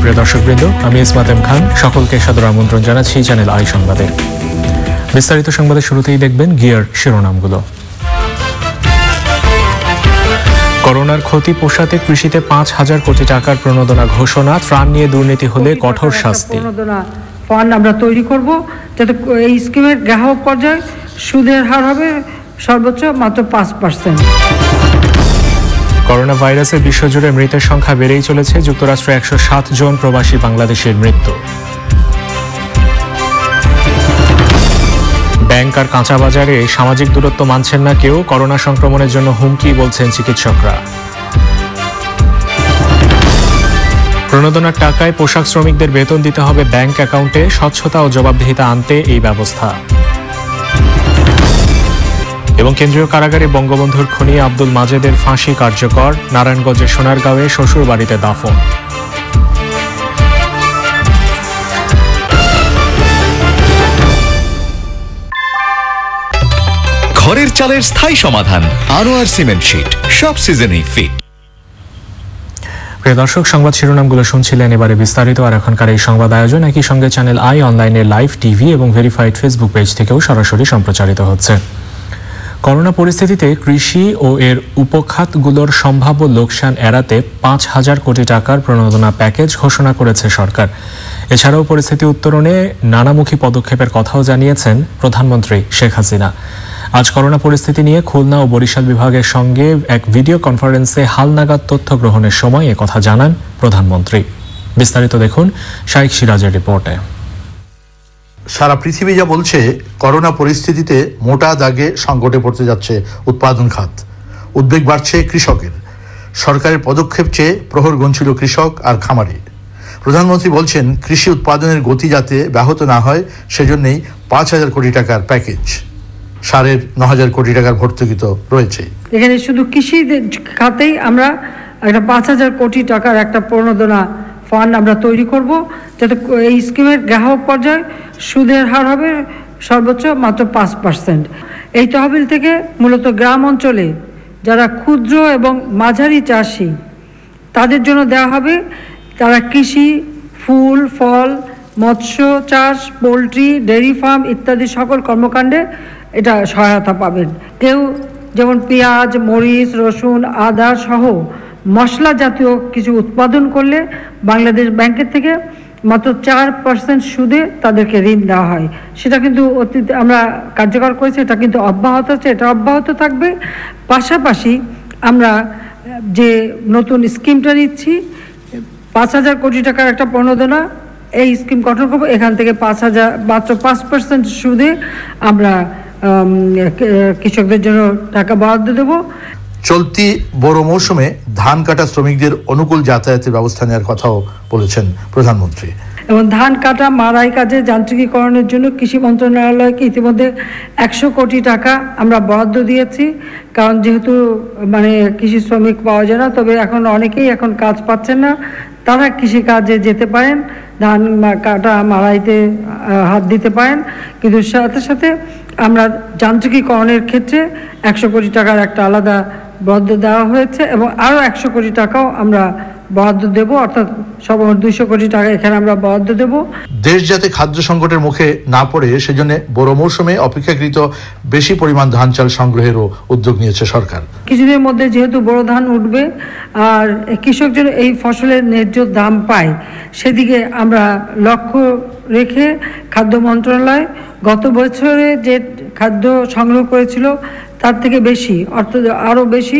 সুপ্রিয় দর্শকবৃন্দ, আমি ইসমাত এম খান সকলকে সাদর আমন্ত্রণ জানাচ্ছি চ্যানেল আই সংবাদে। বিস্তারিত সংবাদের শুরুতেই দেখবেন গিয়ার শিরোনামগুলো। করোনার ক্ষতি পোষাতে কৃষিতে 5,000 কোটি টাকার প্রণোদনা ঘোষণা, ত্রাণ নিয়ে দুর্নীতি হলে কঠোর শাস্তি। ফান্ড আমরা তৈরি করব যাতে এই স্কিমের গ্রাহক পর্যায়ে সুদের হার হবে সর্বোচ্চ মাত্র 5%। করোনা ভাইরাসে বিশ্বজুড়ে মৃতের সংখ্যা বেড়েই চলেছে। যুক্তরাষ্ট্রে 107 জন প্রবাসী বাংলাদেশের মৃত্যু। ব্যাংক আর কাঁচা বাজারে সামাজিক দূরত্ব মানছেন না কেউ, করোনা সংক্রমণের জন্য হুমকি বলছেন চিকিৎসকরা। প্রণোদনার টাকায় পোশাক শ্রমিকদের বেতন দিতে হবে ব্যাংক অ্যাকাউন্টে, স্বচ্ছতা ও জবাবদিহিতা আনতে এই ব্যবস্থা। এবং কেন্দ্রীয় কারাগারে বঙ্গবন্ধুর খুনি আব্দুল মাজেদের ফাঁসি কার্যকর, নারায়ণগঞ্জের সোনারগাঁওয়ে শ্বশুর বাড়িতে দাফন। ঘরের চালের স্থায়ী সমাধান আনোয়ার সিমেন্ট শীট, সব সিজনেই ফিট। প্রিয় দর্শক, সংবাদ শিরোনামগুলো শুনছিলেন, এবারে বিস্তারিত। আর এখনকার এই সংবাদ আয়োজন একই সঙ্গে চ্যানেল আই অনলাইনের লাইভ টিভি এবং ভেরিফাইড ফেসবুক পেজ থেকেও সরাসরি সম্প্রচারিত হচ্ছে। করোনা পরিস্থিতিতে কৃষি ও এর উপখাতগুলোর সম্ভাব্য লোকসান এড়াতে 5,000 কোটি টাকার প্রণোদনা প্যাকেজ ঘোষণা করেছে সরকার। এছাড়াও পরিস্থিতি উত্তরণে নানামুখী পদক্ষেপের কথাও জানিয়েছেন প্রধানমন্ত্রী শেখ হাসিনা। আজ করোনা পরিস্থিতি নিয়ে খুলনা ও বরিশাল বিভাগের সঙ্গে এক ভিডিও কনফারেন্সে হালনাগাদ তথ্য গ্রহণের সময় একথা জানান প্রধানমন্ত্রী। বিস্তারিত দেখুন শাইখ সিরাজের রিপোর্টে। সারা পৃথিবী যা বলছে, করোনা পরিস্থিতিতে মোটা দাগে সংকটে পড়তে যাচ্ছে উৎপাদন খাত। উদ্বেগ বাড়ছে কৃষকের। সরকারের পদক্ষেপ চেয়ে প্রহর গুনছিল কৃষক আর খামারি। প্রধানমন্ত্রী বলছেন, কৃষি উৎপাদনের গতি যাতে ব্যাহত না হয় সেজন্যই 5,000 কোটি টাকার প্যাকেজ। সারের 9,000 কোটি টাকার ভর্তুকি তো রয়েছে। এখানে শুধু কৃষি খাতেই আমরা একটা 5,000 কোটি টাকার একটা প্রণোদনা ফান্ড আমরা তৈরি করব যাতে এই স্কিমের গ্রাহক পর্যায়ে সুদের হার হবে সর্বোচ্চ মাত্র 5%। এই তহবিল থেকে মূলত গ্রাম অঞ্চলে যারা ক্ষুদ্র এবং মাঝারি চাষি তাদের জন্য দেওয়া হবে। তারা কৃষি, ফুল, ফল, মৎস্য চাষ, পোলট্রি, ডেয়ারি ফার্ম ইত্যাদি সকল কর্মকাণ্ডে এটা সহায়তা পাবেন। কেউ যেমন পেঁয়াজ, মরিচ, রসুন, আদা সহ মশলা জাতীয় কিছু উৎপাদন করলে বাংলাদেশ ব্যাংকের থেকে মাত্র 4% সুদে তাদেরকে ঋণ দেওয়া হয়। সেটা কিন্তু অতীতে আমরা কার্যকর করেছি, এটা কিন্তু অব্যাহত আছে, এটা অব্যাহত থাকবে। পাশাপাশি আমরা যে নতুন স্কিমটা নিচ্ছি 5,000 কোটি টাকার একটা প্রণোদনা, এই স্কিম গঠন করবো। এখান থেকে 5,000 মাত্র 5% সুদে আমরা কৃষকদের জন্য টাকা বরাদ্দ দেব। চলতি বড় মৌসুমে ধান কাটা শ্রমিকদের অনুকূল যাতায়াতের ব্যবস্থা নেওয়ার কথাও বলেছেন প্রধানমন্ত্রী। এবং ধান কাটা মাড়াই কাজে যান্ত্রিকীকরণের জন্য কৃষি মন্ত্রণালয়কে ইতিমধ্যে 100 কোটি টাকা আমরা বরাদ্দ দিয়েছি। কারণ যেহেতু কৃষি শ্রমিক পাওয়া যায় না, তবে এখন অনেকেই এখন কাজ পাচ্ছেন না, তারা কৃষি কাজে যেতে পারেন, ধান কাটা মাড়াইতে হাত দিতে পারেন। কিন্তু সাথে সাথে আমরা যান্ত্রিকীকরণের ক্ষেত্রে 100 কোটি টাকার একটা আলাদা বরাদ্দ দেওয়া হয়েছে এবং আরও 100 কোটি টাকাও আমরা বরাদ্দ দেব, অর্থাৎ সর্বমোট 200 কোটি টাকা এখানে আমরা বরাদ্দ দেব। দেশ যাতে খাদ্য সংকটের মুখে না পড়ে সেজন্য বড় মৌসুমে অপেক্ষাকৃত বেশি পরিমাণ ধান চাল সংগ্রহেরও উদ্যোগ নিয়েছে সরকার। কিছুদিনের মধ্যে যেহেতু বড় ধান উঠবে আর কৃষক যেন এই ফসলের ন্যায্য দাম পায়, সেদিকে আমরা লক্ষ্য রেখে খাদ্য মন্ত্রণালয় গত বছরে যে খাদ্য সংগ্রহ করেছিল তার থেকে বেশি, অর্থাৎ আরও বেশি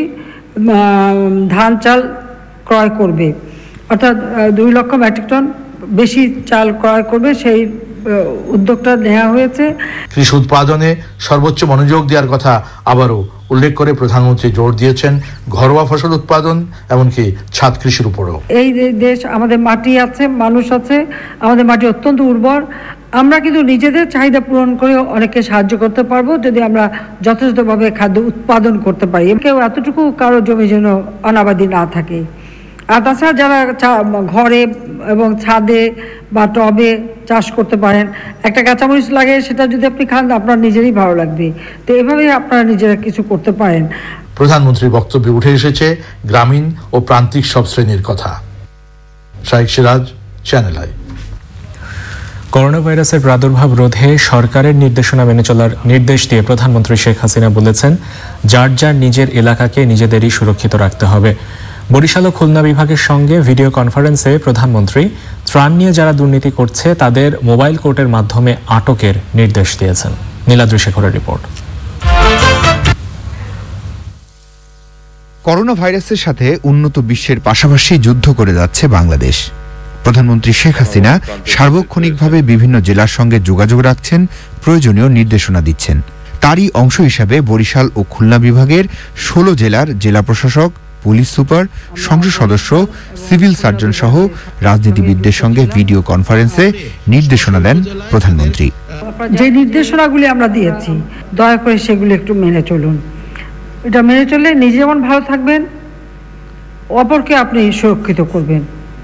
ধান চাল ক্রয় করবে, অর্থাৎ 2 লক্ষ মেট্রিক টন বেশি চাল ক্রয় করবে, সেই উদ্যোগটা নেওয়া হয়েছে। কৃষি উৎপাদনে সর্বোচ্চ মনোযোগ দেওয়ার কথা আবারও উল্লেখ করে প্রধানমন্ত্রী জোর দিয়েছেন ঘরোয়া ফসল উৎপাদন, এমনকি ছাদ কৃষির উপরেও। এই দেশ, আমাদের মাটি আছে, মানুষ আছে, আমাদের মাটি অত্যন্ত উর্বর। আমরা কিন্তু নিজেদের চাহিদা পূরণ করে অনেককে সাহায্য করতে পারবো যদি আমরা যথাযথভাবে খাদ্য উৎপাদন করতে পারি। কেউ এতটুকু কারো জমি যেন অনাবাদি না থাকে। আর তাছাড়া যারা ঘরে এবং ছাদে বা টবে চাষ করতে পারেন, একটা কাঁচামরিচ লাগে, সেটা যদি আপনি খান আপনার নিজেরই ভালো লাগবে। তো এভাবেই আপনারা নিজেরা কিছু করতে পারেন। প্রধানমন্ত্রীর বক্তব্যে উঠে এসেছে গ্রামীণ ও প্রান্তিক সব শ্রেণীর কথা। Shaikh Siraj, Channel I. Corona ভাইরাসের প্রাদুর্ভাব রোধে সরকারের নির্দেশনা মেনে চলার নির্দেশ দিয়ে প্রধানমন্ত্রী শেখ হাসিনা বলেছেন, যার যার নিজের এলাকাকে নিজেদেরই সুরক্ষিত রাখতে হবে। বরিশাল ও খুলনা বিভাগের সঙ্গে ভিডিও কনফারেন্সে প্রধানমন্ত্রী ত্রাণ নিয়ে যারা দুর্নীতি করছে তাদের মোবাইল কোর্টের মাধ্যমে আটকের নির্দেশ দিয়েছেন। নীলাদ্রি শেখরের রিপোর্ট। করোনা ভাইরাসের সাথে উন্নত বিশ্বের পাশাপাশি যুদ্ধ করে যাচ্ছে বাংলাদেশ। প্রধানমন্ত্রী শেখ হাসিনা সার্বক্ষণিকভাবে বিভিন্ন জেলার সঙ্গে যোগাযোগ রাখছেন, প্রয়োজনীয় নির্দেশনা দিচ্ছেন। তারই অংশ হিসাবে বরিশাল ও খুলনা বিভাগের 16 জেলার জেলা প্রশাসক, পুলিশ সুপার, সংসদ সদস্য, সিভিল সার্জন সহ রাজনীতিবিদদের সঙ্গে ভিডিও কনফারেন্সে নির্দেশনা দেন প্রধানমন্ত্রী। যে নির্দেশনাগুলি আমরা দিয়েছি দয়া করে সেগুলি একটু মেনে চলুন। এটা মেনে চললে নিজে যেমন ভালো থাকবেন, অপরকে আপনি সুরক্ষিত করবেন।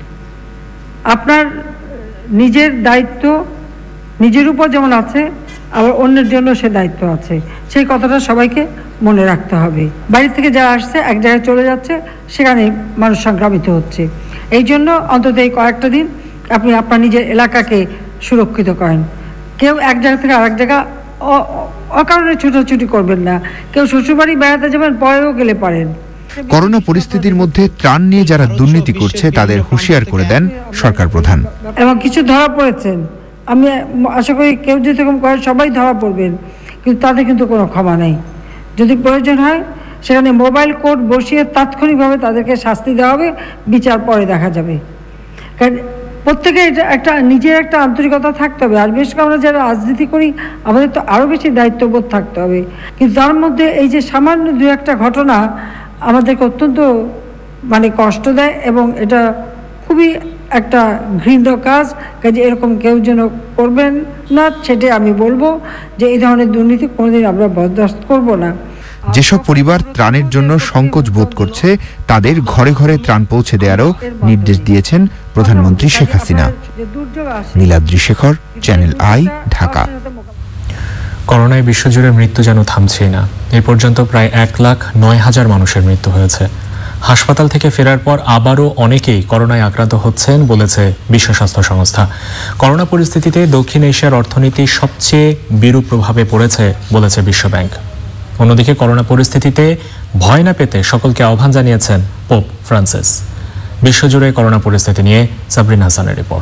আপনার নিজের দায়িত্ব নিজের উপর যেমন আছে, আবার অন্যের জন্য সে দায়িত্ব আছে। সেই কথাটা সবাইকে মনে রাখতে হবে। বাড়ি থেকে যারা আসছে এক জায়গায় চলে যাচ্ছে, সেখানে মানুষ সংক্রামিত হচ্ছে। এই জন্য অন্তত এই কয়েকটা দিন আপনি আপনার নিজের এলাকাকে সুরক্ষিত করেন। কেউ এক জায়গা থেকে আরেক জায়গা অকারণে ছুটোছুটি করবেন না। কেউ শ্বশুরবাড়ি বেড়াতে যাবেন, পরেও গেলে পারেন। করোনা পরিস্থিতির মধ্যে ত্রাণ নিয়ে যারা দুর্নীতি করছে তাদের হুঁশিয়ার করে দেন সরকার প্রধান। এবং কিছু ধরা পড়েছেন, আমি আশা করি কেউ যদি এরকম করে সবাই ধরা পড়বেন, কিন্তু তাদের কিন্তু কোনো ক্ষমা নেই। যদি প্রয়োজন হয় সেখানে মোবাইল কোর্ট বসিয়ে তাৎক্ষণিকভাবে তাদেরকে শাস্তি দেওয়া হবে, বিচার পরে দেখা যাবে। কারণ প্রত্যেকে এটা একটা নিজের একটা আন্তরিকতা থাকতে হবে। আর বিশেষ করে আমরা যারা রাজনীতি করি আমাদের তো আরও বেশি দায়িত্ববোধ থাকতে হবে। কিন্তু তার মধ্যে এই যে সামান্য দু একটা ঘটনা আমাদেরকে অত্যন্ত কষ্ট দেয়, এবং এটা খুবই একটা ঘৃণ্য কাজ। কাজে এরকম কেউ যেন করবেন না, সেটাই আমি বলবো যে এই ধরনের দুর্নীতি কোনোদিন আমরা বরদাস্ত করব না। যেসব পরিবার ত্রাণের জন্য সংকোচ বোধ করছে তাদের ঘরে ঘরে ত্রাণ পৌঁছে দেওয়ারও নির্দেশ দিয়েছেন প্রধানমন্ত্রী শেখ হাসিনা। Niladri Shekhar, Channel I, Dhaka. করোনায় বিশ্বজুড়ে মৃত্যু যেন থামছেই না। এ পর্যন্ত প্রায় 1,09,000 মানুষের মৃত্যু হয়েছে। হাসপাতাল থেকে ফেরার পর আবারও অনেকেই করোনায় আক্রান্ত হচ্ছেন বলেছে বিশ্ব স্বাস্থ্য সংস্থা। করোনা পরিস্থিতিতে দক্ষিণ এশিয়ার অর্থনীতি সবচেয়ে বিরূপ প্রভাবে পড়েছে বলেছে বিশ্বব্যাংক। অন্যদিকে করোনা পরিস্থিতিতে ভয় না পেতে সকলকে আহ্বান জানিয়েছেন পোপ ফ্রান্সিস। বিশ্বজুড়ে করোনা পরিস্থিতি নিয়ে সাবরিন হাসানের রিপোর্ট।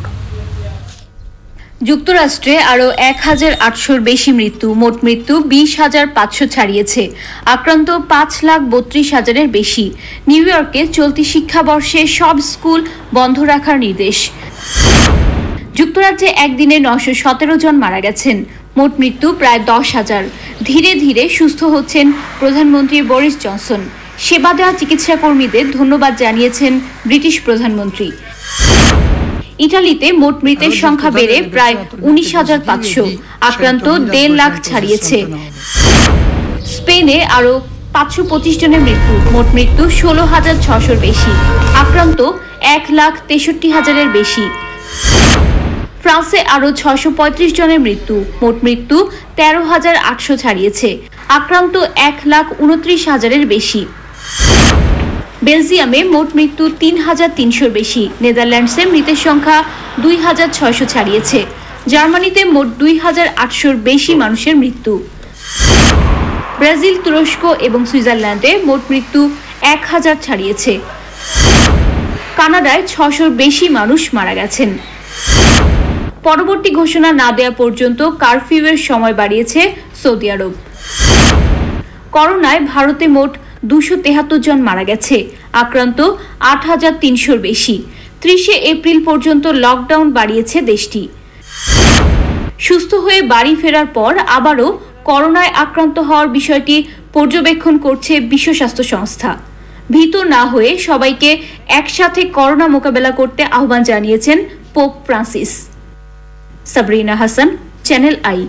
যুক্তরাষ্ট্রে আরও 1,800-র বেশি মৃত্যু, মোট মৃত্যু 20,500 ছাড়িয়েছে। আক্রান্ত 5,32,000-এর বেশি। নিউ ইয়র্কে চলতি শিক্ষাবর্ষে সব স্কুল বন্ধ রাখার নির্দেশ। যুক্তরাজ্যে একদিনে 917 জন মারা গেছেন। মোট মৃত্যু প্রায় 10,000। ধীরে ধীরে সুস্থ হচ্ছেন প্রধানমন্ত্রী বরিস জনসন। সেবা দেওয়া চিকিৎসা কর্মীদের ধন্যবাদ জানিয়েছেন ব্রিটিশ প্রধানমন্ত্রী। ইটালিতে মোট মৃতের সংখ্যা বেড়ে প্রায় 19,500। আক্রান্ত 1.5 লাখ ছাড়িয়েছে। স্পেনে আরও 525 জনের মৃত্যু, মোট মৃত্যু 16,600-র বেশি। আক্রান্ত 1,63,000-এর বেশি। ফ্রান্সে আরও 635 জনের মৃত্যু, মোট মৃত্যু 13,800 ছাড়িয়েছে। আক্রান্ত 1,29,000-এর বেশি। বেলজিয়ামে মোট মৃত্যু 3,300-র বেশি। নেদারল্যান্ডসে মৃতের সংখ্যা 2,600 ছাড়িয়েছে। জার্মানিতে মোট 2,800-র বেশি মানুষের মৃত্যু। ব্রাজিল, তুরস্ক এবং সুইজারল্যান্ডে মোট মৃত্যু 1,000 ছাড়িয়েছে। কানাডায় 600-র বেশি মানুষ মারা গেছেন। পরবর্তী ঘোষণা না দেওয়া পর্যন্ত কারফিউয়ের সময় বাড়িয়েছে সৌদি আরব। করোনায় ভারতে মোট 273 জন মারা গেছে। আক্রান্ত 8,300-র বেশি। 30 এপ্রিল পর্যন্ত লকডাউন বাড়িয়েছে দেশটি। সুস্থ হয়ে বাড়ি ফেরার পর আবারও করোনায় আক্রান্ত হওয়ার বিষয়টি পর্যবেক্ষণ করছে বিশ্ব স্বাস্থ্য সংস্থা। ভীত না হয়ে সবাইকে একসাথে করোনা মোকাবেলা করতে আহ্বান জানিয়েছেন Pope Francis. Sabrina Hasan, Channel I.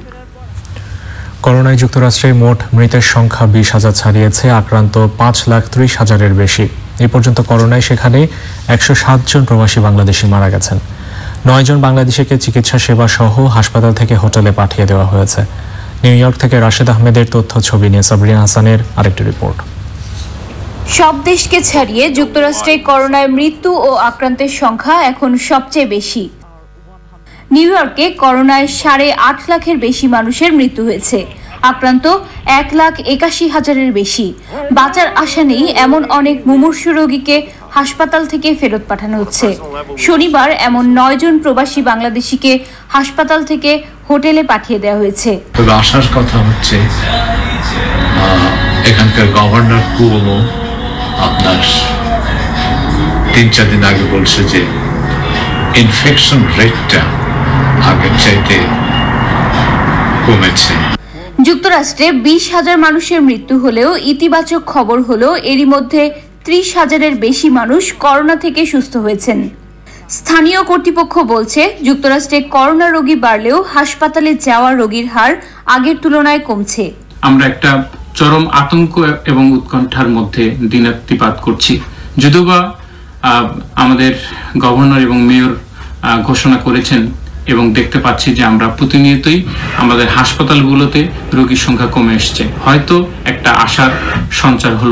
করোনায় যুক্তরাষ্ট্রে মোট মৃতের সংখ্যা 20,000 ছাড়িয়েছে। আক্রান্ত 5,30,000-এর বেশি। এ পর্যন্ত করোনায় সেখানে 107 জন প্রবাসী বাংলাদেশি মারা গেছেন। 9 জন বাংলাদেশিকে চিকিৎসা সেবা সহ হাসপাতাল থেকে হোটেলে পাঠিয়ে দেওয়া হয়েছে। নিউ ইয়র্ক থেকে রাশেদ আহমেদের তথ্য ছবি নিয়ে সাবরিনা হাসানের আরেকটি রিপোর্ট। সব দেশকে ছাড়িয়ে যুক্তরাষ্ট্রে করোনায় মৃত্যু ও আক্রান্তের সংখ্যা এখন সবচেয়ে বেশি। নিউ ইয়র্কে করোনায় 8.5 লাখের বেশি মানুষের মৃত্যু হয়েছে, আক্রান্ত 1,81,000-এর বেশি। বাঁচার আশা নেই এমন অনেক মুমূর্ষু রোগীকে হাসপাতাল থেকে ফেরত পাঠানো হচ্ছে। শনিবার এমন 9 জন প্রবাসী বাংলাদেশিকে হাসপাতাল থেকে হোটেলে পাঠিয়ে দেওয়া হয়েছে। তবে আসার কথা হচ্ছে এখানকার গভর্নর কুওমো আপনার 3-4 দিন আগে বলছে যে ইনফেকশন রেটটা আগের চাইতে কমেছে। যুক্তরাষ্ট্রে 20,000 মানুষের মৃত্যু হলেও ইতিবাচক খবর হলো এরই মধ্যে 30,000-এর বেশি মানুষ করোনা থেকে সুস্থ হয়েছেন। স্থানীয় কর্তৃপক্ষ বলছে যুক্তরাষ্ট্রে করোনা রোগী বাড়লেও হাসপাতালে যাওয়া রোগীর হার আগের তুলনায় কমছে। আমরা একটা চরম আতঙ্ক এবং উৎকণ্ঠার মধ্যে দিনাতিপাত করছি। যদিওবা আমাদের গভর্নর এবং মেয়র ঘোষণা করেছেন এবং দেখতে পাচ্ছি যে আমরা প্রতিনিয়তই আমাদের হাসপাতালগুলোতে রোগীর সংখ্যা কমে আসছে। হয়তো একটা আশার সঞ্চার হলো,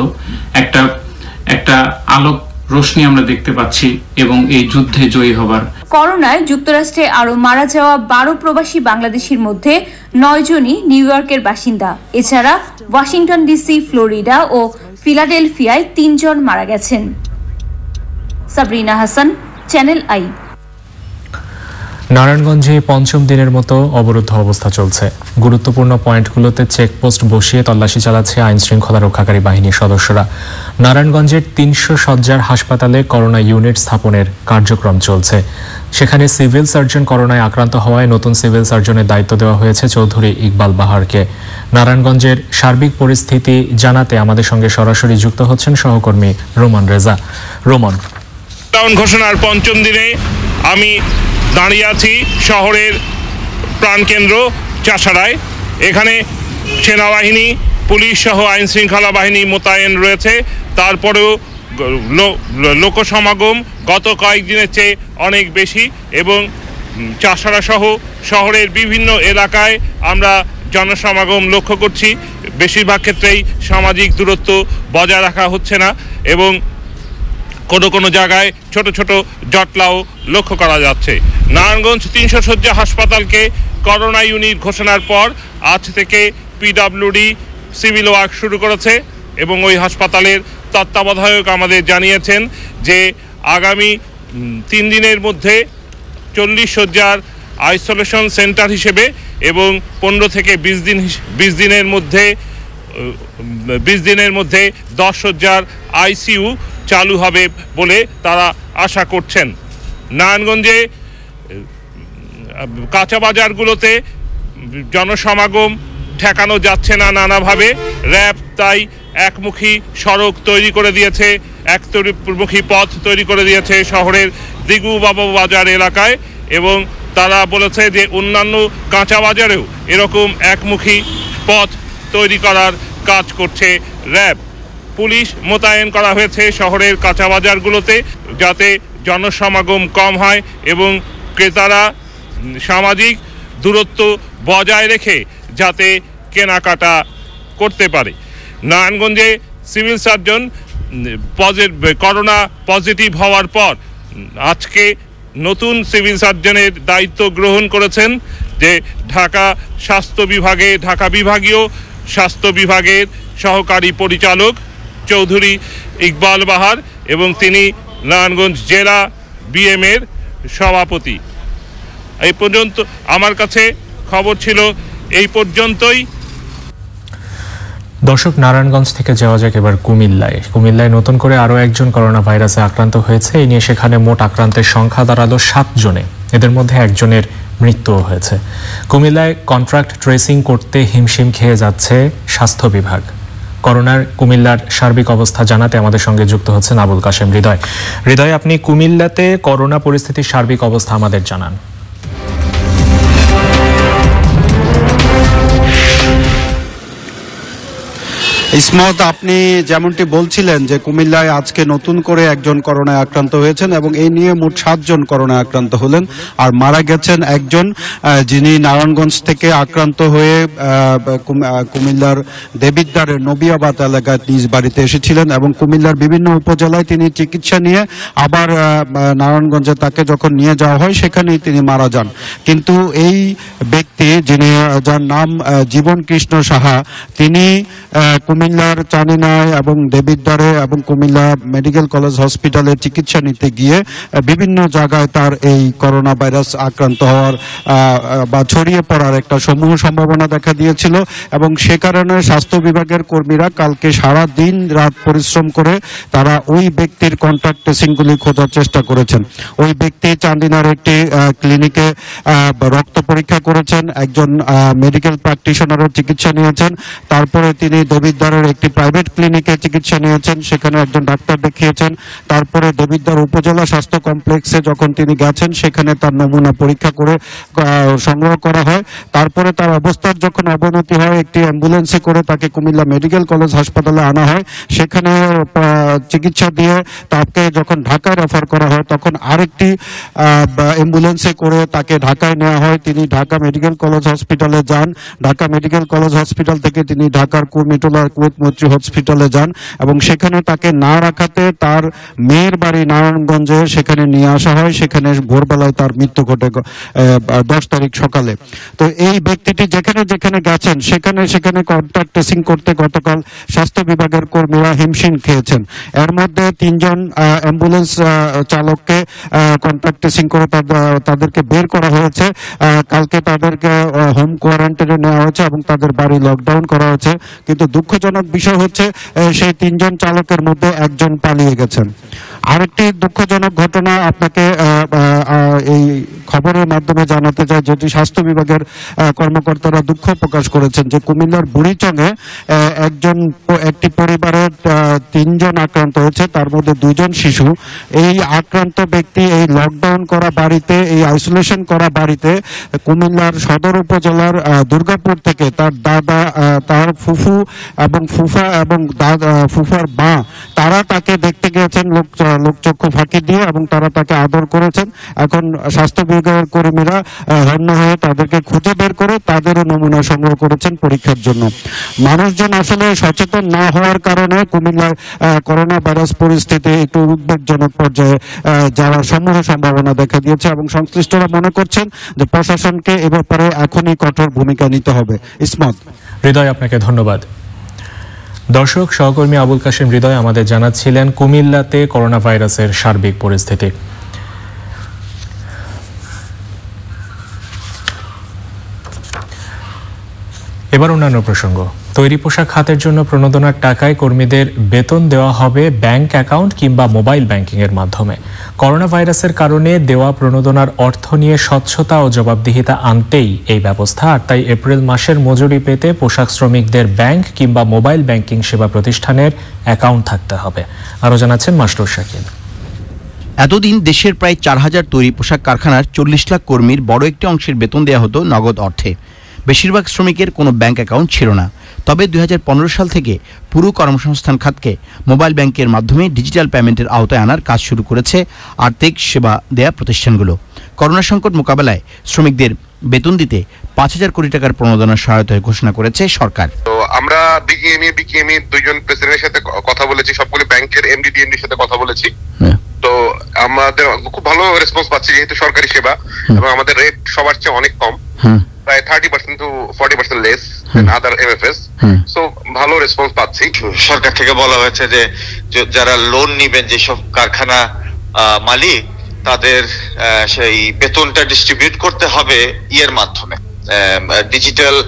একটা আলোক রোশনি আমরা দেখতে পাচ্ছি এবং এই যুদ্ধে জয়ী হবার। করোনায় যুক্তরাষ্ট্রে আরো মারা যাওয়া 12 প্রবাসী বাংলাদেশির মধ্যে 9 জনই নিউ ইয়র্কের বাসিন্দা। এছাড়া ওয়াশিংটন ডিসি, ফ্লোরিডা ও ফিলাডেলফিয়ায় 3 জন মারা গেছেন। Sabrina Hasan, Channel I. নারায়ণগঞ্জে 5ম দিনের মতো অবরুদ্ধ অবস্থা চলছে। গুরুত্বপূর্ণ পয়েন্টগুলোতে চেকপোস্ট বসিয়ে তল্লাশি চালাচ্ছে আইন শৃঙ্খলা রক্ষাকারী বাহিনীর সদস্যরা। নারায়ণগঞ্জের 300 শয্যার হাসপাতালে করোনা ইউনিট স্থাপনের কার্যক্রম চলছে। সেখানে সিভিল সার্জন করোনায় আক্রান্ত হওয়ায় নতুন সিভিল সার্জনের দায়িত্ব দেওয়া হয়েছে চৌধুরী ইকবাল বাহারকে। নারায়ণগঞ্জের সার্বিক পরিস্থিতি জানাতে আমাদের সঙ্গে সরাসরি যুক্ত হচ্ছেন সহকর্মী রোমান রেজা। রোমান, লকডাউন ঘোষণার 5ম দিনে আমি দাঁড়িয়ে আছি শহরের প্রাণকেন্দ্র চাষাড়ায়। এখানে সেনাবাহিনী, পুলিশ সহ আইন শৃঙ্খলা বাহিনী মোতায়েন রয়েছে। তারপরেও লোকসমাগম গত কয়েকদিনের চেয়ে অনেক বেশি এবং চাষাড়া সহ শহরের বিভিন্ন এলাকায় আমরা জনসমাগম লক্ষ্য করছি। বেশিরভাগ ক্ষেত্রেই সামাজিক দূরত্ব বজায় রাখা হচ্ছে না এবং কোনো জায়গায় ছোট ছোট জটলাও লক্ষ্য করা যাচ্ছে। নারায়ণগঞ্জ 300 শয্যা হাসপাতালকে করোনা ইউনিট ঘোষণার পর আজ থেকে পিডব্লিউডি সিভিল ওয়ার্ক শুরু করেছে এবং ওই হাসপাতালের তত্ত্বাবধায়ক আমাদের জানিয়েছেন যে আগামী 3 দিনের মধ্যে 40 শয্যার আইসোলেশন সেন্টার হিসেবে এবং 15 থেকে 20 দিনের মধ্যে 10 শয্যার আইসিইউ চালু হবে বলে তারা আশা করছেন। নারায়ণগঞ্জে কাঁচা বাজারগুলোতে জনসমাগম ঠেকানো যাচ্ছে না নানাভাবে। র্যাব তাই একমুখী সড়ক তৈরি করে দিয়েছে, একমুখী পথ তৈরি করে দিয়েছে শহরের দিগু বাবু বাজার এলাকায় এবং তারা বলেছে যে অন্যান্য কাঁচা বাজারেও এরকম একমুখী পথ তৈরি করার কাজ করছে র্যাব। পুলিশ মোতায়েন করা হয়েছে শহরের কাঁচা বাজারগুলোতে যাতে জনসমাগম কম হয় এবং ক্রেতারা সামাজিক দূরত্ব বজায় রেখে যাতে কেনাকাটা করতে পারে। নারায়ণগঞ্জে সিভিল সার্জন করোনা পজিটিভ হওয়ার পর আজকে নতুন সিভিল সার্জনের দায়িত্ব গ্রহণ করেছেন যে ঢাকা বিভাগীয় স্বাস্থ্য বিভাগের সহকারী পরিচালক চৌধুরী ইকবাল বাহার এবং তিনি নারায়ণগঞ্জ জেলা বিএম-এর সভাপতি। এই পর্যন্ত আমার কাছে খবর ছিল এই পর্যন্তই। দর্শক, নারায়ণগঞ্জ থেকে যাওয়া যাক এবার কুমিল্লায় নতুন করে আরও একজন করোনা ভাইরাসে আক্রান্ত হয়েছে। এই নিয়ে সেখানে মোট আক্রান্তের সংখ্যা দাঁড়ালো 7 জনে। এদের মধ্যে একজনের মৃত্যুও হয়েছে। কুমিল্লায় কন্ট্রাক্ট ট্রেসিং করতে হিমশিম খেয়ে যাচ্ছে স্বাস্থ্য বিভাগ। করোনার কুমিল্লার সার্বিক অবস্থা জানাতে আমাদের সঙ্গে যুক্ত হচ্ছেন আবুল কাশেম হৃদয়। আপনি কুমিল্লাতে করোনা পরিস্থিতির সার্বিক অবস্থা আমাদের জানান। ইসমত, আপনি যেমনটি বলছিলেন যে কুমিল্লায় আজকে নতুন করে একজন করোনায় আক্রান্ত হয়েছেন এবং এই নিয়ে মোট 7 জন করোনায় আক্রান্ত হলেন, আর মারা গেছেন একজন, যিনি নারায়ণগঞ্জ থেকে আক্রান্ত হয়ে কুমিল্লার দেবিদ্বারের নবিয়াবাদ এলাকায় নিজ বাড়িতে এসেছিলেন এবং কুমিল্লার বিভিন্ন উপজেলায় তিনি চিকিৎসা নিয়ে আবার নারায়ণগঞ্জে তাকে যখন নিয়ে যাওয়া হয় সেখানেই তিনি মারা যান। কিন্তু এই ব্যক্তি যার নাম জীবন কৃষ্ণ সাহা, তিনি কুমিল্লার চানিনায় এবং দেবিদ্বারে এবং কুমিল্লা মেডিকেল কলেজ হসপিটালে চিকিৎসা নিতে গিয়ে বিভিন্ন জায়গায় তার এই করোনা ভাইরাস আক্রান্ত হওয়ার বা ছড়িয়ে পড়ার একটা সমূহ সম্ভাবনা দেখা দিয়েছিল এবং সে কারণে স্বাস্থ্য বিভাগের কর্মীরা কালকে সারা দিন রাত পরিশ্রম করে তারা ওই ব্যক্তির কন্ট্যাক্ট ট্রেসিংগুলি খোঁজার চেষ্টা করেছেন। ওই ব্যক্তি চান্দিনার একটি ক্লিনিকে রক্ত পরীক্ষা করেছেন, একজন মেডিকেল প্র্যাকটিশনারও চিকিৎসা নিয়েছেন, তারপরে তিনি দেবিদ্বারের একটি প্রাইভেট ক্লিনিকে চিকিৎসা নিয়েছেন, সেখানে একজন ডাক্তার দেখিয়েছেন, তারপরে দেবিদ্বার উপজেলা স্বাস্থ্য কমপ্লেক্সে যখন তিনি গেছেন সেখানে তার নমুনা পরীক্ষা করে সংগ্রহ করা হয়, তারপরে তার অবস্থার যখন অবনতি হয় একটি অ্যাম্বুলেন্সে করে তাকে কুমিল্লা মেডিকেল কলেজ হাসপাতালে আনা হয়, সেখানে চিকিৎসা দিয়ে তাকে যখন ঢাকায় রেফার করা হয় তখন আরেকটি অ্যাম্বুলেন্সে করে তাকে ঢাকায় নেওয়া হয়। তিনি ঢাকা মেডিকেল কলেজ হসপিটালে যান, ঢাকা মেডিকেল কলেজ হসপিটাল থেকে তিনি ঢাকার কুর্মিটোলা কুয়েত মৈত্রী হসপিটালে যান এবং সেখানে তাকে না রাখাতে তার মেয়ের বাড়ি নারায়ণগঞ্জে সেখানে নিয়ে আসা হয়, সেখানে ভোরবেলায় তার মৃত্যু ঘটে 10 তারিখ সকালে। তো এই ব্যক্তিটি যেখানে যেখানে গেছেন সেখানে কন্ট্যাক্ট ট্রেসিং করতে গতকাল স্বাস্থ্য বিভাগের কর্মীরা হিমশিম খেয়েছেন। এর মধ্যে 3 জন অ্যাম্বুলেন্স চালককে কন্ট্যাক্ট ট্রেসিং করে তাদেরকে বের করা হয়েছে, কালকে তাদেরকে হোম কোয়ারেন্টাইনে নেওয়া হয়েছে এবং তাদের বাড়ি লকডাউন করা হয়েছে। কিন্তু দুঃখজনক বিষয় হচ্ছে সেই 3 জন চালকের মধ্যে একজন পালিয়ে গেছেন। আরেকটি দুঃখজনক ঘটনা আপনাকে এই খবরের মাধ্যমে জানাতে চাই, যেটি স্বাস্থ্য বিভাগের কর্মকর্তারা দুঃখ প্রকাশ করেছেন যে কুমিল্লার বুড়িচংয়ে একটি পরিবারের 3 জন আক্রান্ত হয়েছে, তার মধ্যে 2 জন শিশু। এই আক্রান্ত ব্যক্তি এই লকডাউন করা বাড়িতে, এই আইসোলেশন করা বাড়িতে কুমিল্লার সদর উপজেলার দুর্গাপুর থেকে তার দাদা, তার ফুফু এবং ফুফা এবং ফুফার মা, তারা তাকে দেখতে গিয়েছেন লোকচক্ষু ফাঁকি দিয়ে এবং তারা তাকে আদর করেছেন। এখন স্বাস্থ্য বিভাগের কর্মীরা হন্য হয়ে তাদেরকে খুঁজে বের করে তাদেরও নমুনা সংগ্রহ করেছেন পরীক্ষার জন্য। মানুষজন আসলে সচেতন না হওয়ার কারণে কুমিল্লার করোনা ভাইরাস পরিস্থিতি একটু উদ্বেগজনক পর্যায়ে যাওয়ার সমূহ সম্ভাবনা দেখা দিয়েছে এবং সংশ্লিষ্টরা মনে করছেন যে প্রশাসনকে এ ব্যাপারে এখনই কঠোর ভূমিকা নিতে হবে। ইসমত, হৃদয়, আপনাকে ধন্যবাদ। দর্শক, সহকর্মী আবুল কাশেম হৃদয় আমাদের জানাচ্ছিলেন কুমিল্লাতে করোনা ভাইরাসের সার্বিক পরিস্থিতি। এবার অন্যান্য প্রসঙ্গ। তৈরি পোশাক খাতের জন্য প্রণোদনার টাকায় কর্মীদের বেতন দেওয়া হবে ব্যাংক অ্যাকাউন্ট কিংবা মোবাইল ব্যাংকিং এর মাধ্যমে। করোনা ভাইরাসের কারণে দেওয়া প্রণোদনার অর্থ নিয়ে স্বচ্ছতা ও জবাবদিহিতা আনতেই এই ব্যবস্থা। আর তাই এপ্রিল মাসের মজুরি পেতে পোশাক শ্রমিকদের ব্যাংক কিংবা মোবাইল ব্যাংকিং সেবা প্রতিষ্ঠানের অ্যাকাউন্ট থাকতে হবে। আরও জানাচ্ছেন মাস্টার শাকিল। এতদিন দেশের প্রায় 4000 তৈরি পোশাক কারখানার 40 লাখ কর্মীর বড় একটি অংশের বেতন দেওয়া হতো নগদ অর্থে। বেশিরভাগ শ্রমিকের কোনো ব্যাংক অ্যাকাউন্ট ছিল না। তবে 2015 সাল থেকে পুরো কর্মসংস্থান খাতকে মোবাইল ব্যাংকের মাধ্যমে ডিজিটাল পেমেন্টের আওতায় আনার কাজ শুরু করেছে আর্থিক সেবা দেয়া প্রতিষ্ঠানগুলো। করোনা সংকট মোকাবেলায় শ্রমিকদের বেতন দিতে 5000 কোটি টাকার প্রণোদনার সহায়তার ঘোষণা করেছে সরকার। তো আমরা বিকেএমই 2 জন প্রেসিডেন্টের সাথে কথা বলেছি, সবগুলো ব্যাংকের এমডির সাথে কথা বলেছি। তো আমাদের খুব ভালো রেসপন্স পাচ্ছি, যেহেতু সরকারি সেবা এবং আমাদের রেট সবার চেয়ে অনেক কম, প্রায় 30% to 40% less than other MFS. So ভালো রেসপন্স পাচ্ছি। সরকার থেকে বলা হয়েছে যে যারা লোন নেবেন, যেসব কারখানা মালিক, তাদের সেই বেতনটা ডিস্ট্রিবিউট করতে হবে ইয়ের মাধ্যমে, ডিজিটাল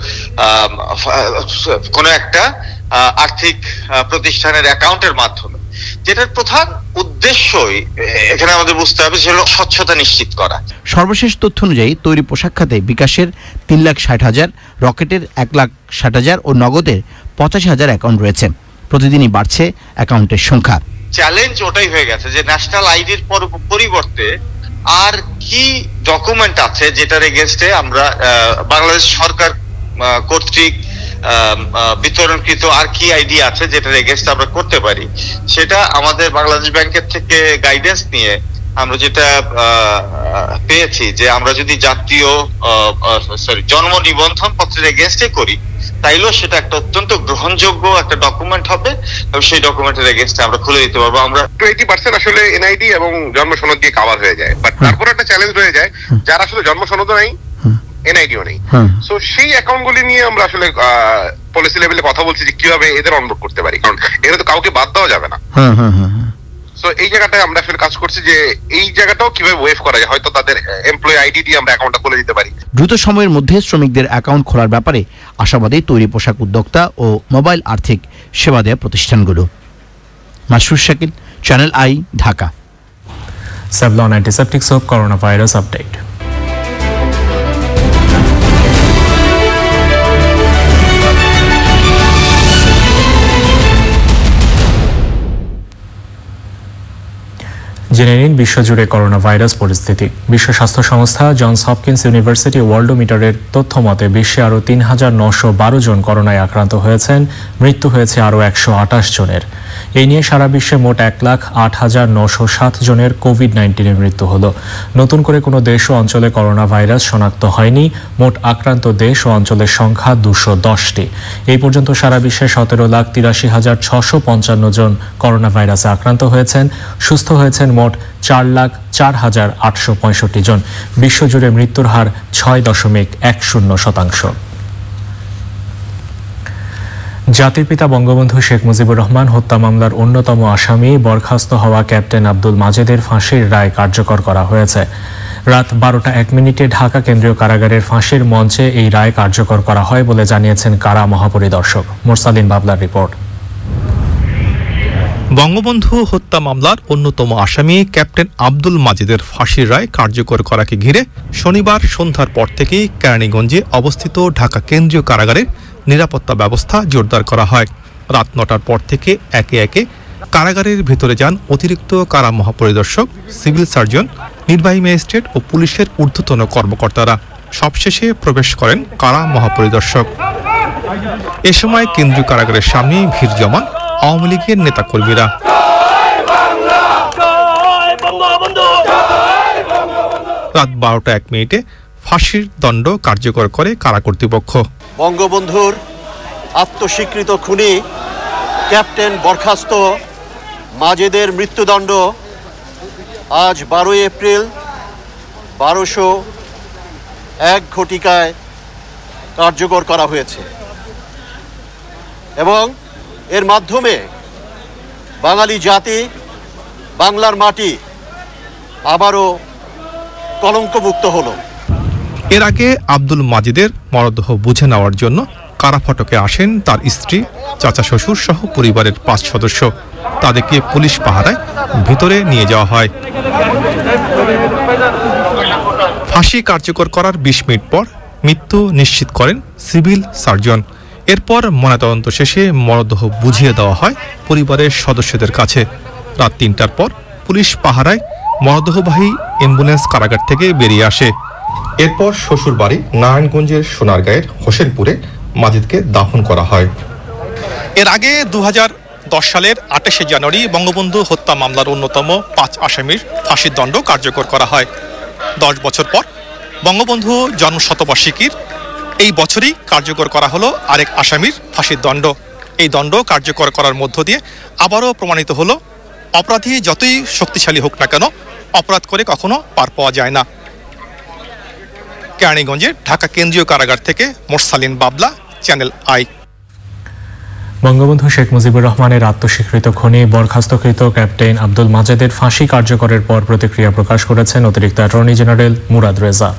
কোনো একটা আর্থিক প্রতিষ্ঠানের অ্যাকাউন্টের মাধ্যমে, যেটার প্রধান উদ্দেশ্যই এখানে আমাদের বুঝতে হবে সেটা স্বচ্ছতা নিশ্চিত করা। সর্বশেষ তথ্য অনুযায়ী তৈরি পোশাক খাতে বিকাশের 3,60,000, রকেটের 1,60,000 ও নগদের 85,000 অ্যাকাউন্ট রয়েছে। প্রতিদিনই বাড়ছে অ্যাকাউন্টের সংখ্যা। চ্যালেঞ্জ ওটাই হয়ে গেছে যে ন্যাশনাল আইডির পরিবর্তে আর কি ডকুমেন্ট আছে যেটার এগেইনস্টে আমরা বাংলাদেশ সরকার কর্তৃক বিতরণকৃত আর কি আইডিয়া আছে যেটার এগেইনস্ট আমরা করতে পারি, সেটা আমাদের বাংলাদেশ ব্যাংকের থেকে গাইডেন্স নিয়ে আমরা যেটা পেয়েছি যে আমরা যদি জাতীয় জন্ম নিবন্ধন পত্রের এগেইনস্টে করি তাইলেও সেটা একটা অত্যন্ত গ্রহণযোগ্য একটা ডকুমেন্ট হবে এবং সেই ডকুমেন্টের এগেইনস্টে আমরা খুলে দিতে পারবো। আমরা 20% আসলে এনআইডি এবং জন্ম সনদ দিয়ে কভার হয়ে যায়, বাট তারপর একটা চ্যালেঞ্জ রয়ে যায় যারা আসলে জন্ম সনদও নাই, এনআইডিও নেই। সো সেই অ্যাকাউন্টগুলি নিয়ে আমরা আসলে পলিসি লেভেলে কথা বলছি যে কিভাবে এদের অনবোর্ড করতে পারি, কারণ এরা তো কাউকে বাদ দেওয়া যাবে না। সো এই জায়গাটায় আমরা আসলে কাজ করছি যে এই জায়গাটাও কিভাবে ওয়েভ করা যায়, হয়তো তাদের এমপ্লয়ি আইডি দিয়ে আমরা অ্যাকাউন্টটা খুলে দিতে পারি। দ্রুত সময়ের মধ্যে শ্রমিকদের অ্যাকাউন্ট খোলার ব্যাপারে আশাবাদী তৈরি পোশাক উদ্যোক্তা ও মোবাইল আর্থিক সেবা দেওয়া প্রতিষ্ঠানগুলো। Masrur Shakil, Channel I, Dhaka. Savlon Antiseptic Soap Coronavirus Update. জেনে নিন বিশ্বজুড়ে করোনা ভাইরাস পরিস্থিতি। বিশ্ব স্বাস্থ্য সংস্থা, জনস হপকিন্স ইউনিভার্সিটি ওয়ার্ল্ডোমিটারের তথ্য মতে বিশ্বে আরও ৩,৯১২ জন করোনায় আক্রান্ত হয়েছেন, মৃত্যু হয়েছে আরও ১২৮ জনের। এই নিয়ে সারা বিশ্বে মোট ১,০৮,৯০৭ জনের কোভিড-19 মৃত্যু হলো। নতুন করে কোনো দেশ ও অঞ্চলে করোনা ভাইরাস শনাক্ত হয়নি। মোট আক্রান্ত দেশ ও অঞ্চলের সংখ্যা ২১০টি। এই পর্যন্ত সারা বিশ্বে ১৭,৮৩,৬৫৫ জন করোনা ভাইরাসে আক্রান্ত হয়েছেন। সুস্থ হয়েছেন মোট ৪,০৪,৮৬৫ জন। বিশ্বজুড়ে মৃত্যুর হার ৬.১০%। জাতির পিতা বঙ্গবন্ধু শেখ মুজিবুর রহমান হত্যা মামলার অন্যতম আসামি বরখাস্ত হওয়া ক্যাপ্টেন আব্দুল মাজেদের ফাঁসির রায় কার্যকর করা হয়েছে। রাত ১২টা ১ ঢাকা কেন্দ্রীয় কারাগারের ফাঁসির মঞ্চে এই রায় কার্যকর করা হয় বলে জানিয়েছেন কারা মহাপরিদর্শক। মোরসালিন বাবলার রিপোর্ট। বঙ্গবন্ধু হত্যা মামলার অন্যতম আসামি ক্যাপ্টেন আব্দুল মাজেদের ফাঁসির রায় কার্যকর করাকে ঘিরে শনিবার সন্ধ্যার পর থেকেই কেরানীগঞ্জে অবস্থিত ঢাকা কেন্দ্রীয় কারাগারের নিরাপত্তা ব্যবস্থা জোরদার করা হয়। রাত ৯টার পর থেকে একে একে কারাগারের ভেতরে যান অতিরিক্ত কারা মহাপরিদর্শক, সিভিল সার্জন, নির্বাহী ম্যাজিস্ট্রেট ও পুলিশের ঊর্ধ্বতন কর্মকর্তারা। সবশেষে প্রবেশ করেন কারা মহাপরিদর্শক। এ সময় কেন্দ্রীয় কারাগারের সামনে ভিড় জমান আওয়ামী লীগের নেতাকর্মীরা। রাত ১২টা ১ ফাঁসির দণ্ড কার্যকর করে কারা কর্তৃপক্ষ। বঙ্গবন্ধুর আত্মস্বীকৃত খুনি ক্যাপ্টেন বরখাস্ত মাজেদের মৃত্যুদণ্ড আজ ১২ এপ্রিল ১২০১ ঘটিকায় কার্যকর করা হয়েছে এবং এর মাধ্যমে বাঙালি জাতি, বাংলার মাটি আবারও কলঙ্কমুক্ত হলো। এর আগে আব্দুল মাজেদের মরদেহ বুঝে নেওয়ার জন্য কারা ফটকে আসেন তার স্ত্রী, চাচা শ্বশুর সহ পরিবারের ৫ সদস্য। তাদেরকে পুলিশ পাহারায় ভিতরে নিয়ে যাওয়া হয়। ফাঁসি কার্যকর করার ২০ মিনিট পর মৃত্যু নিশ্চিত করেন সিভিল সার্জন। এরপর ময়নাতদন্ত শেষে মরদেহ বুঝিয়ে দেওয়া হয় পরিবারের সদস্যদের কাছে। রাত ৩টার পর পুলিশ পাহারায় মরদেহবাহী অ্যাম্বুলেন্স কারাগার থেকে বেরিয়ে আসে। এরপর শ্বশুর বাড়ি নারায়ণগঞ্জের সোনারগাঁয়ের হোসেনপুরে মাজেদকে দাফন করা হয়। এর আগে ২০১০ সালের ২৮ জানুয়ারি বঙ্গবন্ধু হত্যা মামলার অন্যতম ৫ আসামির ফাঁসির দণ্ড কার্যকর করা হয়। ১০ বছর পর বঙ্গবন্ধু জন্মশতবার্ষিকীর এই বছরই কার্যকর করা হলো আরেক আসামির ফাঁসির দণ্ড। এই দণ্ড কার্যকর করার মধ্য দিয়ে আবারও প্রমাণিত হলো অপরাধী যতই শক্তিশালী হোক না কেন, অপরাধ করে কখনো পার পাওয়া যায় না। কেরানীগঞ্জের ঢাকা কেন্দ্রীয় কারাগার থেকে মোরসালিন বাবলা, চ্যানেল আই। বঙ্গবন্ধু শেখ মুজিবুর রহমানের আত্মস্বীকৃত খুনি বরখাস্তকৃত ক্যাপ্টেন আব্দুল মাজেদের ফাঁসি কার্যকরের পর প্রতিক্রিয়া প্রকাশ করেছেন অতিরিক্ত অ্যাটর্নি জেনারেল মুরাদ রেজা।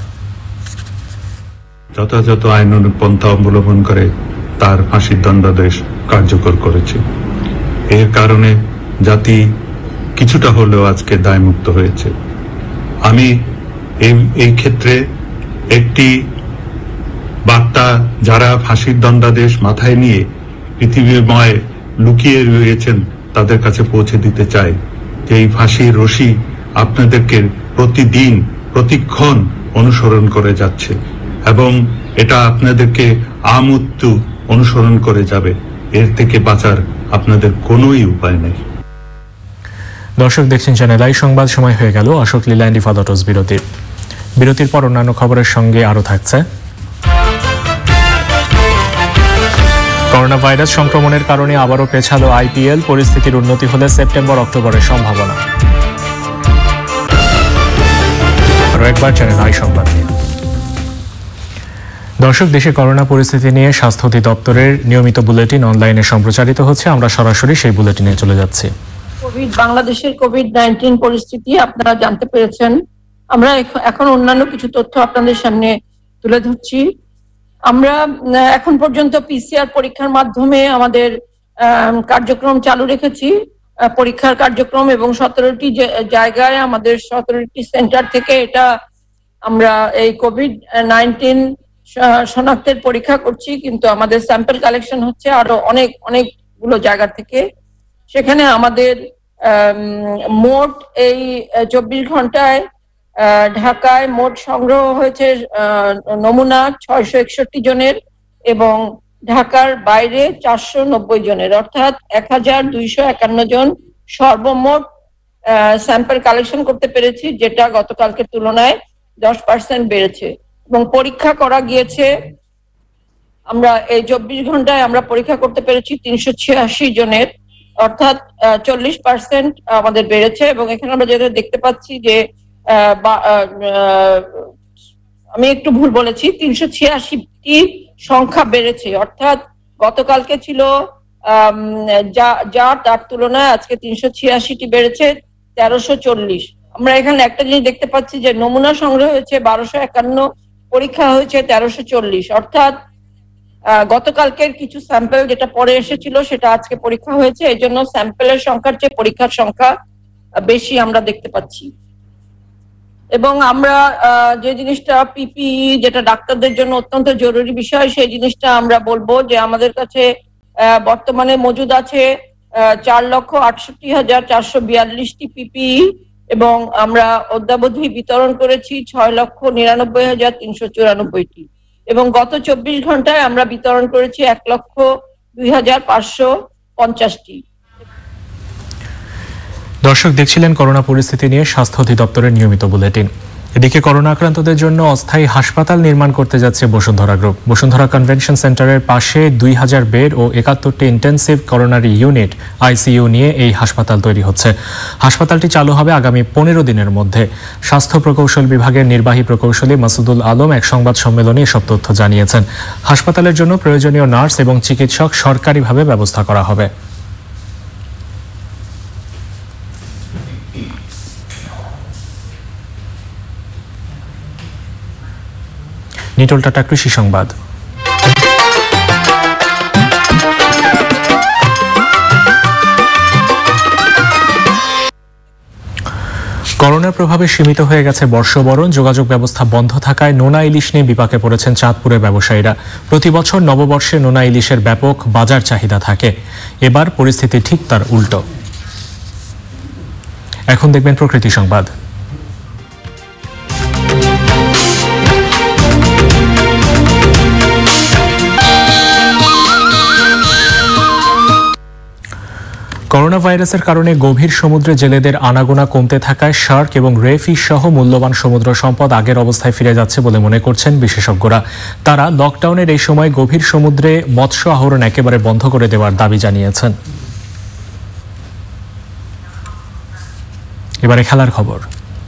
যথাযথ আইনানুগ পন্থা অবলম্বন করে তার ফাঁসির দণ্ডাদেশ কার্যকর করেছে। এর কারণে জাতি কিছুটা হলেও আজকে দায়মুক্ত হয়েছে। আমি এই ক্ষেত্রে একটি বার্তা যারা ফাঁসির দণ্ডাদেশ মাথায় নিয়ে পৃথিবীময় লুকিয়ে রয়েছেন তাদের কাছে পৌঁছে দিতে চাই যে এই ফাঁসির রশি আপনাদেরকে প্রতিদিন প্রতিক্ষণ অনুসরণ করে যাচ্ছে এবং এটা আপনাদেরকে আমৃত্যু অনুসরণ করে যাবে, এর থেকে বাঁচার আপনাদের কোনোই উপায় নেই। দর্শক দেখছেন চ্যানেল আই সংবাদ। সময় হয়ে গেল অশোক লিল্যান্ড ইফাদটস বিরতির পর অন্যান্য খবরের সঙ্গে আরো থাকছে করোনা ভাইরাস সংক্রমণের কারণে আবারও পেছালো আইপিএল, পরিস্থিতির উন্নতি হলে সেপ্টেম্বর অক্টোবরের সম্ভাবনা। আরো একবার চ্যানেল আই সংবাদ। দর্শক, দেশে করোনা পরিস্থিতি নিয়ে স্বাস্থ্য অধিদপ্তরের নিয়মিত বুলেটিন অনলাইনে সম্প্রচারিত হচ্ছে। আমরা সরাসরি সেই বুলেটিনে চলে যাচ্ছি। বাংলাদেশের কোভিড-19 পরিস্থিতি আপনারা জানতে পেরেছেন। আমরা এখন অন্যান্য কিছু তথ্য আপনাদের সামনে তুলে ধরছি। আমরা এখন পর্যন্ত পিসিআর পরীক্ষার মাধ্যমে আমাদের কার্যক্রম চালু রেখেছি, পরীক্ষার কার্যক্রম, এবং 17টি জায়গায় আমাদের 17টি সেন্টার থেকে এটা আমরা এই কোভিড-19 শনাক্তের পরীক্ষা করছি। কিন্তু আমাদের স্যাম্পল কালেকশন হচ্ছে আরো অনেকগুলো জায়গা থেকে। সেখানে আমাদের মোট এই 24 ঘন্টায় ঢাকায় মোট সংগ্রহ হয়েছে নমুনা 661 জনের এবং ঢাকার বাইরে 490 জনের, অর্থাৎ 1251 জন সর্বমোট স্যাম্পল কালেকশন করতে পেরেছি, যেটা গতকালকের তুলনায় 10% বেড়েছে। এবং পরীক্ষা করা গিয়েছে, আমরা এই 24 ঘন্টায় আমরা পরীক্ষা করতে পেরেছি 386 জনের, অর্থাৎ 40% আমাদের বেড়েছে। এবং এখানে আমরা যেটা দেখতে পাচ্ছি যে আমি একটু ভুল বলেছি, 386টি সংখ্যা বেড়েছে, অর্থাৎ গতকালকে ছিল যা তার তুলনায় আজকে 386টি বেড়েছে, 1340। আমরা এখানে একটা জিনিস দেখতে পাচ্ছি যে নমুনা সংগ্রহ হয়েছে 1251, পরীক্ষা হয়েছে 1340, অর্থাৎ গতকালকের কিছু স্যাম্পল যেটা পরে এসেছিল সেটা আজকে পরীক্ষা হয়েছে। এই জন্য স্যাম্পলের সংখ্যার চেয়ে পরীক্ষার সংখ্যা বেশি আমরা দেখতে পাচ্ছি। এবং আমরা যে জিনিসটা পিপিই, যেটা ডাক্তারদের জন্য অত্যন্ত জরুরি বিষয়, সেই জিনিসটা আমরা বলবো যে আমাদের কাছে বর্তমানে মজুদ আছে 4,68,442টি পিপিই, এবং আমরা অদ্যাবধি বিতরণ করেছি 6,99,394টি, এবং গত 24 ঘন্টায় আমরা বিতরণ করেছি 1,02,550টি। দর্শক দেখছিলেন করোনা পরিস্থিতি নিয়ে স্বাস্থ্য অধিদপ্তরের নিয়মিত বুলেটিন। এদিকে করোনা আক্রান্তদের জন্য অস্থায়ী হাসপাতাল নির্মাণ করতে যাচ্ছে বসুন্ধরা গ্রুপ। বসুন্ধরা কনভেনশন সেন্টারের পাশে 2000 বেড ও 71টি ইন্টেনসিভ করোনারি ইউনিট আইসিইউ নিয়ে এই হাসপাতাল তৈরি হচ্ছে। হাসপাতালটি চালু হবে আগামী 15 দিনের মধ্যে। স্বাস্থ্য প্রকৌশল বিভাগের নির্বাহী প্রকৌশলী মাসুদুল আলম এক সংবাদ সম্মেলনে এসব তথ্য জানিয়েছেন। হাসপাতালের জন্য প্রয়োজনীয় নার্স এবং চিকিৎসক সরকারিভাবে ব্যবস্থা করা হবে। নিটোল টাটা কৃষি সংবাদ। করোনার প্রভাবে সীমিত হয়ে গেছে বর্ষবরণ। যোগাযোগ ব্যবস্থা বন্ধ থাকায় নোনা ইলিশ নিয়ে বিপাকে পড়েছেন চাঁদপুরের ব্যবসায়ীরা। প্রতি বছর নববর্ষে নোনা ইলিশের ব্যাপক বাজার চাহিদা থাকে, এবার পরিস্থিতি ঠিক তার উল্টো। এখন দেখবেন প্রকৃতি সংবাদ। করোনা ভাইরাসের কারণে গভীর সমুদ্রে জেলেদের আনাগোনা কমতে থাকায় শার্ক এবং রে ফিশ সহ মূল্যবান সমুদ্র সম্পদ আগের অবস্থায় ফিরে যাচ্ছে বলে মনে করছেন বিশেষজ্ঞরা। তারা লকডাউনের এই সময় গভীর সমুদ্রে মৎস্য আহরণ একেবারে বন্ধ করে দেওয়ার দাবি জানিয়েছেন। এবারে খেলার খবর।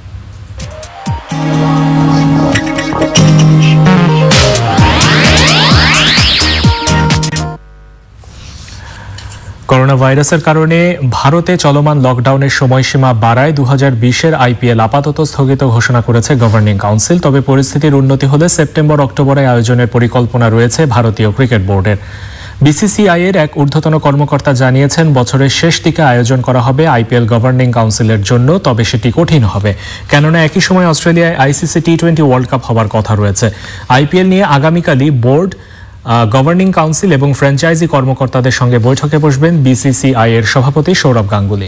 করোনা ভাইরাসের কারণে ভারতে চলমান লকডাউনের সময়সীমা বাড়ায় 2020-এর আইপিএল আপাতত স্থগিত ঘোষণা করেছে গভর্নিং কাউন্সিল। তবে পরিস্থিতির উন্নতি হলে সেপ্টেম্বর অক্টোবরে আয়োজনের পরিকল্পনা রয়েছে ভারতীয় ক্রিকেট বোর্ডের। বিসিসিআই এর এক ঊর্ধ্বতন কর্মকর্তা জানিয়েছেন, বছরের শেষ দিকে আয়োজন করা হবে আইপিএল গভর্নিং কাউন্সিলের জন্য, তবে সেটি কঠিন হবে, কেননা একই সময় অস্ট্রেলিয়ায় আইসিসি টি20 ওয়ার্ল্ড কাপ হবার কথা রয়েছে। আইপিএল নিয়ে আগামীকালই বোর্ড, গভর্নিং কাউন্সিল এবং ফ্র্যাঞ্চাইজি কর্মকর্তাদের সঙ্গে বৈঠকে বসবেন বিসিসিআই এর সভাপতি সৌরভ গাঙ্গুলি।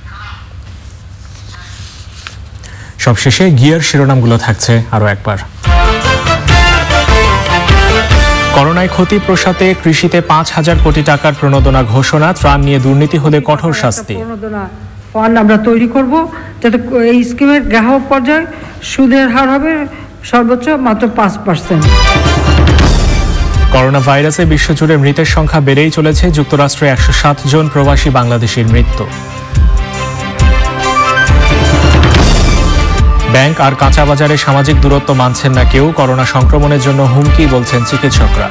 সবশেষে গিয়ার শিরোনামগুলো থাকছে আরো একবার। করোনায় ক্ষতি প্রসাতে কৃষিতে 5,000 কোটি টাকার প্রণোদনা ঘোষণা, ত্রাণ নিয়ে দুর্নীতি হলে কঠোর শাস্তি। প্রণোদনা ফান্ড আমরা তৈরি করব, যাতে এই স্কিমের গ্রাহক পর্যায়ে সুদের হার হবে সর্বোচ্চ মাত্র 5%। করোনা ভাইরাসে বিশ্বজুড়ে মৃতের সংখ্যা বেড়েই চলেছে, যুক্তরাষ্ট্রে 107 জন প্রবাসী বাংলাদেশির মৃত্যু। ব্যাংক আর কাঁচা বাজারে সামাজিক দূরত্ব মানছেন না কেউ, করোনা সংক্রমণের জন্য হুমকি বলছেন চিকিৎসকরা।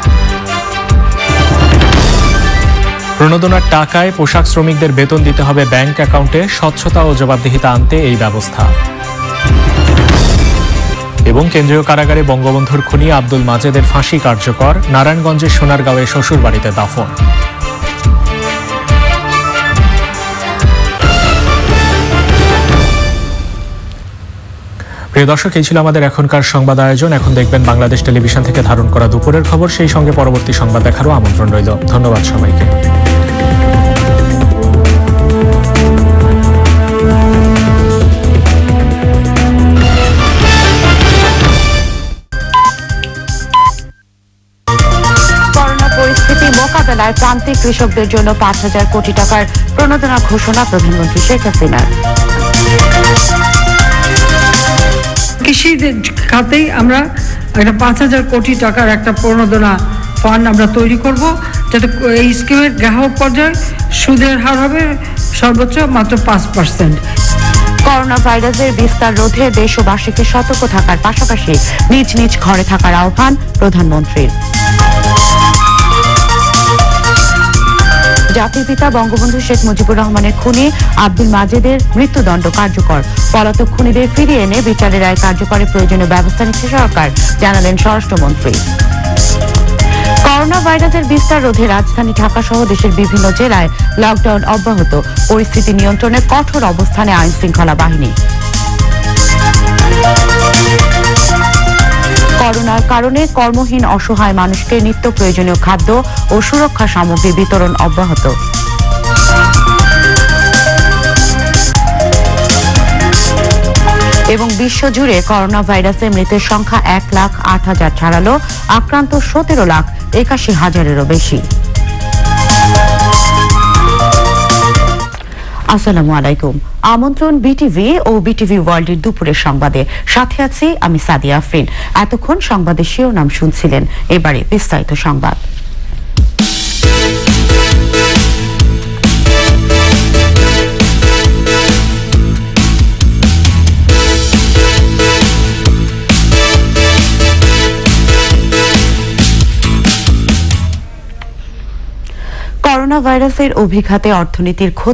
প্রণোদনার টাকায় পোশাক শ্রমিকদের বেতন দিতে হবে ব্যাংক অ্যাকাউন্টে, স্বচ্ছতা ও জবাবদিহিতা আনতে এই ব্যবস্থা। এবং কেন্দ্রীয় কারাগারে বঙ্গবন্ধুর খুনি আব্দুল মাজেদের ফাঁসি কার্যকর, নারায়ণগঞ্জের সোনারগাঁওয়ে শ্বশুর বাড়িতে দাফন। প্রিয় দর্শক, এই ছিল আমাদের এখনকার সংবাদ আয়োজন। এখন দেখবেন বাংলাদেশ টেলিভিশন থেকে ধারণ করা দুপুরের খবর, সেই সঙ্গে পরবর্তী সংবাদ দেখারও আমন্ত্রণ রইল। ধন্যবাদ সবাইকে। করোনা পরিস্থিতি মোকাবেলায় প্রান্তিক কৃষকদের জন্য 5,000 কোটি টাকার প্রণোদনা ঘোষণা প্রধানমন্ত্রী শেখ হাসিনার। কৃষি খাতেই আমরা একটা 5,000 কোটি টাকার একটা প্রণোদনা ফান্ড আমরা তৈরি করব, যাতে এই স্কিমের গ্রাহক পর্যায়ে সুদের হার হবে সর্বোচ্চ মাত্র 5%। করোনা ভাইরাসের বিস্তার রোধে দেশবাসীকে সতর্ক থাকার পাশাপাশি নিজ নিজ ঘরে থাকার আহ্বান প্রধানমন্ত্রীর। জাতির পিতা বঙ্গবন্ধু শেখ মুজিবুর রহমানের খুনি আব্দুল মাজেদের মৃত্যুদণ্ড কার্যকর, পলাতক খুনিদের ফিরিয়ে এনে বিচারের রায় কার্যকরের প্রয়োজনীয় ব্যবস্থা নিচ্ছে সরকার, জানালেন স্বরাষ্ট্রমন্ত্রী। করোনা ভাইরাসের বিস্তার রোধে রাজধানী ঢাকা সহ দেশের বিভিন্ন জেলায় লকডাউন অব্যাহত, পরিস্থিতি নিয়ন্ত্রণে কঠোর অবস্থানে আইন শৃঙ্খলা বাহিনী। করোনার কারণে কর্মহীন অসহায় মানুষকে নিত্য প্রয়োজনীয় খাদ্য ও সুরক্ষা সামগ্রী বিতরণ অব্যাহত। এবং বিশ্বজুড়ে করোনা ভাইরাসে মৃতের সংখ্যা 1,08,000 ছাড়ালো, আক্রান্ত 17,81,000-এরও বেশি। আসসালামু আলাইকুম, আমন্ত্রণ বিটিভি ও বিটিভি ওয়ার্ল্ডের দুপুরের সংবাদে, সাথে আছি আমি সাদিয়া আফরিন। এতক্ষণ সংবাদের শিরোনাম শুনছিলেন, এবারে বিস্তারিত সংবাদ। করোনা ভাইরাসের অভিঘাতে অর্থনীতির ক্ষতি